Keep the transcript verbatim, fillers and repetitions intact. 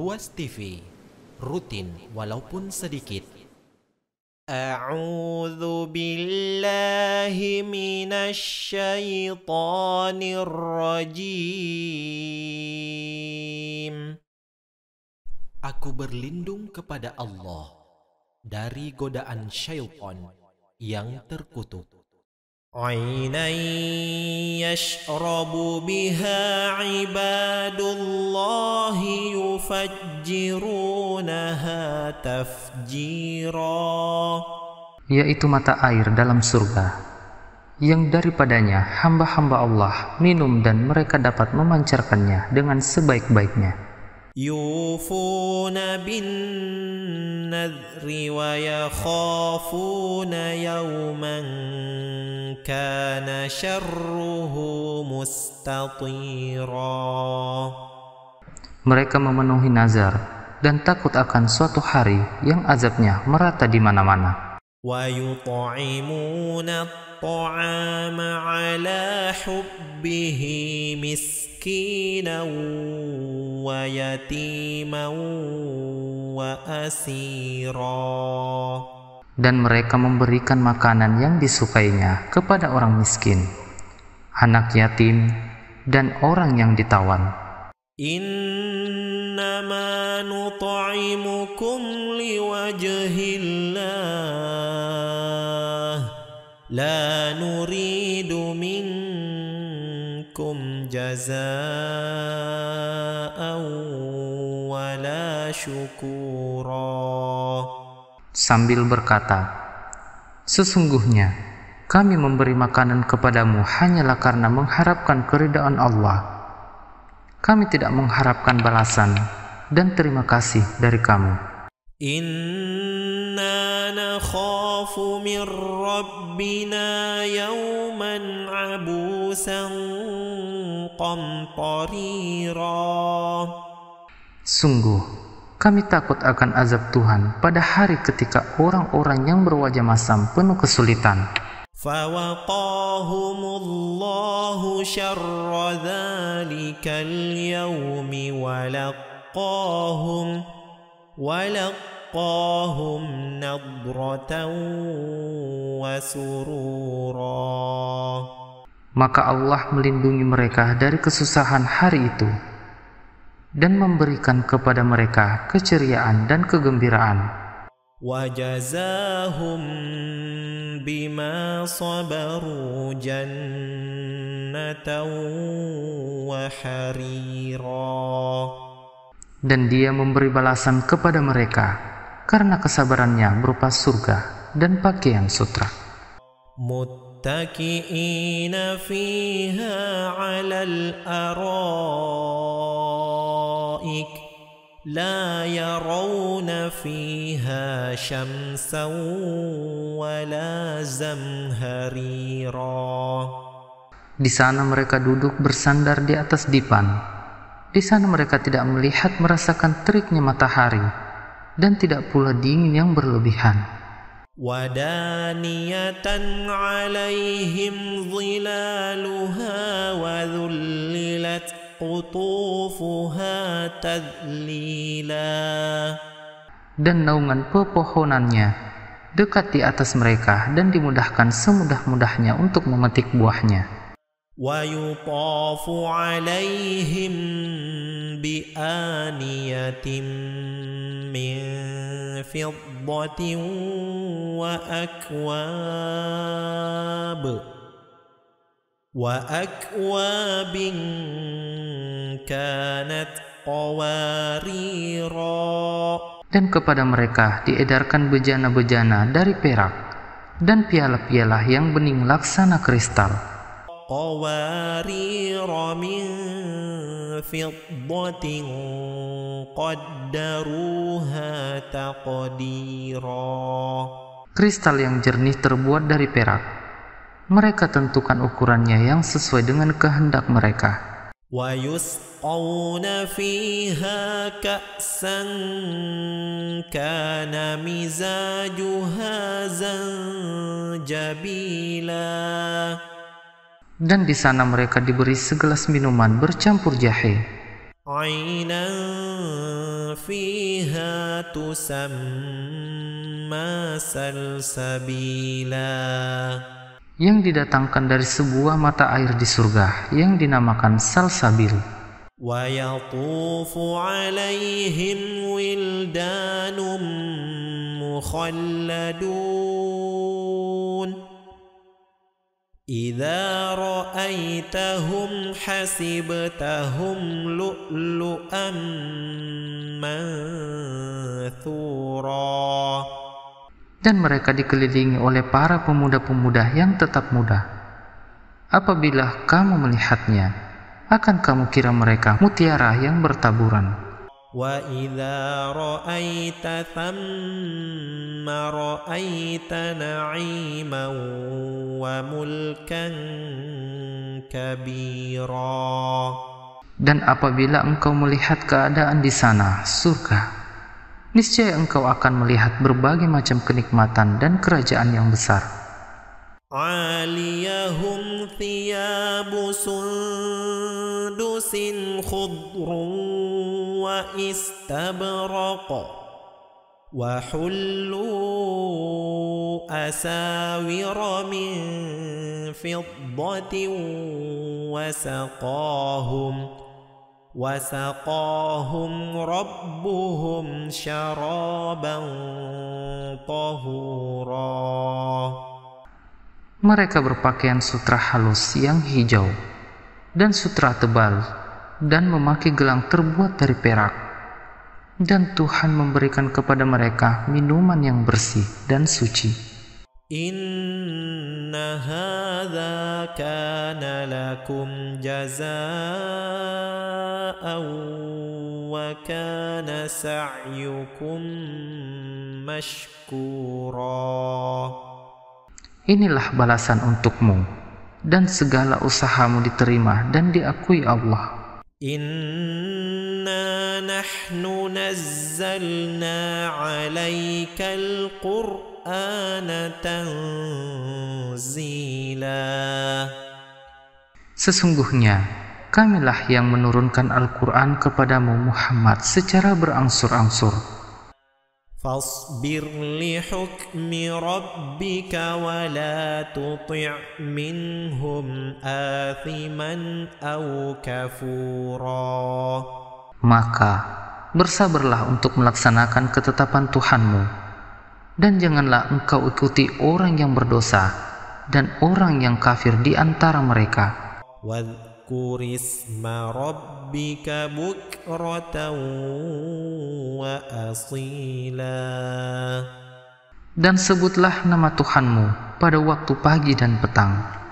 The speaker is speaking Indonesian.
Luas T V, rutin walaupun sedikit. A'udzu billahi minasy syaithanir rajim. Aku berlindung kepada Allah dari godaan syaitan yang terkutuk. Ainan yashrabu biha ibadullahi yufajjirunaha tafjira, yaitu mata air dalam surga yang daripadanya hamba-hamba Allah minum dan mereka dapat memancarkannya dengan sebaik-baiknya. Yufuna bin nadri wa yakhafuna yawman kana syarruhu mustatira. Mereka memenuhi nazar dan takut akan suatu hari yang azabnya merata di mana-mana. Wa yut'imuna at-ta'ama 'ala hubbihi miskinan wa yatiman wa asira. Dan mereka memberikan makanan yang disukainya kepada orang miskin, anak yatim, dan orang yang ditawan. Innama nut'imukum liwajhillah la nuridu minkum jazaa'an wala syukura. Sambil berkata, sesungguhnya kami memberi makanan kepadamu hanyalah karena mengharapkan keridhaan Allah. Kami tidak mengharapkan balasan dan terima kasih dari kamu. Inna nakhafu min rabbina yawman abusan qamtarira. Sungguh kami takut akan azab Tuhan pada hari ketika orang-orang yang berwajah masam penuh kesulitan. Fawaqahumullahu syarra dzalikal yaumi walaqahum walaqahum nadratan wa surura. Maka Allah melindungi mereka dari kesusahan hari itu dan memberikan kepada mereka keceriaan dan kegembiraan. Wajazahum bima sabaru jannatan wa harira. Dan Dia memberi balasan kepada mereka karena kesabarannya berupa surga dan pakaian sutra. Muttaki'ina fiha 'alal araik la yarawna fiha syamsan wala zamharira. Di sana mereka duduk bersandar di atas dipan. Di sana mereka tidak melihat merasakan teriknya matahari dan tidak pula dingin yang berlebihan. Wadaniyatan 'alaihim zilaluha wa dhullilat qutufuha tadlila. Dan naungan pepohonannya dekat di atas mereka dan dimudahkan semudah-mudahnya untuk memetik buahnya. Wa yutafu 'alaihim bi aniyatin min fiddatin wa akwab wa akwabin kanat qawarira. Dan kepada mereka diedarkan bejana-bejana dari perak dan piala-piala yang bening laksana kristal. Qawarira min fiddatin qaddaruha taqdira. Kristal yang jernih terbuat dari perak. Mereka tentukan ukurannya yang sesuai dengan kehendak mereka. Wa yusqawna fiha ka'san kana mizajuha zanjabila. Dan di sana mereka diberi segelas minuman bercampur jahe. عينا فيها تسمى سلسبيلا, yang didatangkan dari sebuah mata air di surga yang dinamakan salsabil. ويطوف عليهم ولدان مخلدون إذا رأيتهم حسبتهم لؤلؤا منثورا. Dan mereka dikelilingi oleh para pemuda-pemuda yang tetap muda. Apabila kamu melihatnya, akan kamu kira mereka mutiara yang bertaburan. وَإِذَا رَأَيْتَ ثَمَّ رَأَيْتَ نَعِيمًا وَمُلْكًا كَبِيرًا. Dan apabila engkau melihat keadaan di sana, surga, niscaya engkau akan melihat berbagai macam kenikmatan dan kerajaan yang besar. عَالِيَهُمْ ثِيَابُ سُنْدُسٍ خُضْرٌ وَإِسْتَبْرَقٌ وَحُلُّوا أَسَاوِرَ مِنْ فِضَّةٍ وَسَقَاهُمْ وَسَقَاهُمْ رَبُّهُمْ شَرَابًا طَهُورًا. Mereka berpakaian sutra halus yang hijau dan sutra tebal dan memakai gelang terbuat dari perak, dan Tuhan memberikan kepada mereka minuman yang bersih dan suci. Inna hadza kana lakum jazaa'an wa kana sa'yukum mashkura. Inilah balasan untukmu, dan segala usahamu diterima dan diakui Allah. Inna nahnu nazzalna 'alaikal Qur'ana tanzila. Sesungguhnya, kamilah yang menurunkan Al-Quran kepadamu Muhammad secara berangsur-angsur. فاصبر لحكم ربك ولا تطع منهم آثما أو كفورا. Maka bersabarlah untuk melaksanakan ketetapan Tuhanmu, dan janganlah engkau ikuti orang yang berdosa dan orang yang kafir di antara mereka. واذكر اسم ربك بكرة وأصيلا. Dan sebutlah nama Tuhanmu pada waktu pagi dan petang.